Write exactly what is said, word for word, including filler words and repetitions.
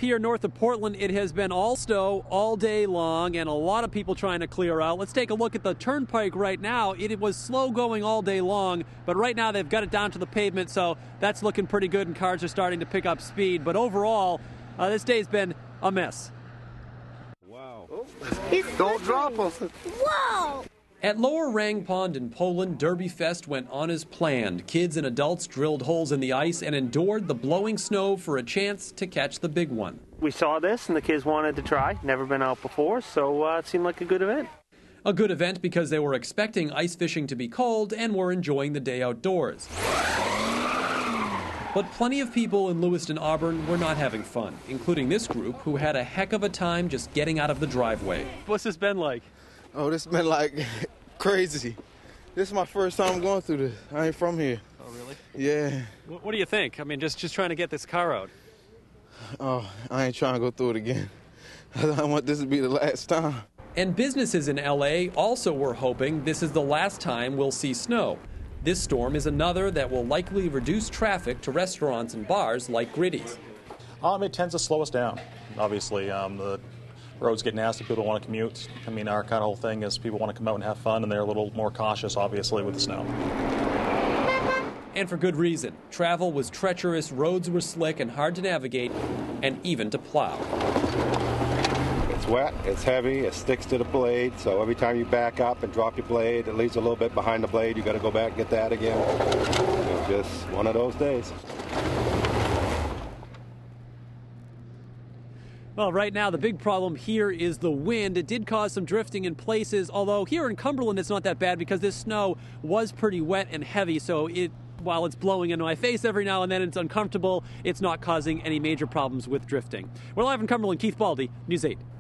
here north of Portland, it has been all snow all day long and a lot of people trying to clear out. Let's take a look at the turnpike right now. It was slow going all day long, but right now they've got it down to the pavement, so that's looking pretty good and cars are starting to pick up speed. But overall, uh, this day's been a mess. Wow. Oh, don't drop us. Whoa! At Lower Rang Pond in Poland, Derby Fest went on as planned. Kids and adults drilled holes in the ice and endured the blowing snow for a chance to catch the big one. We saw this and the kids wanted to try. Never been out before, so uh, it seemed like a good event. A good event because they were expecting ice fishing to be cold and were enjoying the day outdoors. But plenty of people in Lewiston, Auburn were not having fun, including this group who had a heck of a time just getting out of the driveway. What's this been like? Oh, this been like crazy. This is my first time going through this. I ain't from here. Oh, really? Yeah. What do you think? I mean, just, just trying to get this car out. Oh, I ain't trying to go through it again. I want this to be the last time. And businesses in L A also were hoping this is the last time we'll see snow. This storm is another that will likely reduce traffic to restaurants and bars like Gritty's. Um, it tends to slow us down, obviously. Um, the roads get nasty, people don't want to commute. I mean, our kind of whole thing is people want to come out and have fun, and they're a little more cautious, obviously, with the snow. And for good reason. Travel was treacherous, roads were slick and hard to navigate, and even to plow. It's wet, it's heavy, it sticks to the blade, so every time you back up and drop your blade, it leaves a little bit behind the blade. You got to go back and get that again. It's just one of those days. Well, right now, the big problem here is the wind. It did cause some drifting in places, although here in Cumberland, it's not that bad because this snow was pretty wet and heavy, so it, while it's blowing into my face every now and then, it's uncomfortable. It's not causing any major problems with drifting. We're live in Cumberland. Keith Baldi, News eight.